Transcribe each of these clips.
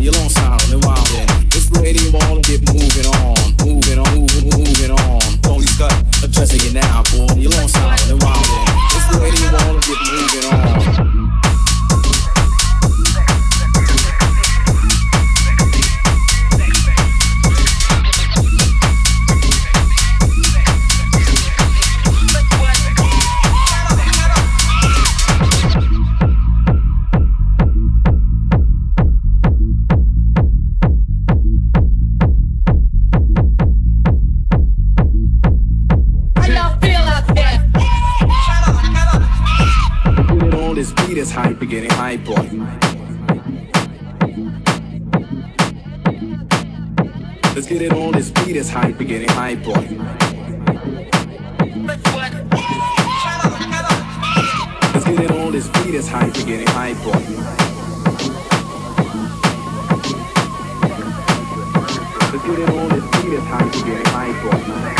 You're long silent and wildin'. This radio ball get moving on, moving on. Tony Scott addressing you now, boy. You're long silent and wildin'. This radio ball get moving on. This hype, you're getting hype, boy. Let's get it on this beat, it's hype, you're getting hype, boy. Let's get it on this beat, it's hype, you're getting hype, boy. Let's get it on this beat, it's hype, you're getting hype, boy.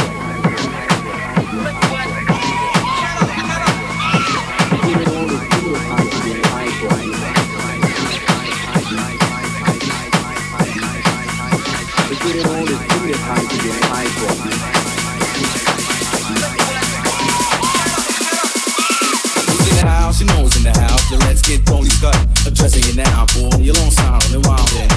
She knows in the house, so let's get Tony Scott addressing you now, boy. You're long silent and wild.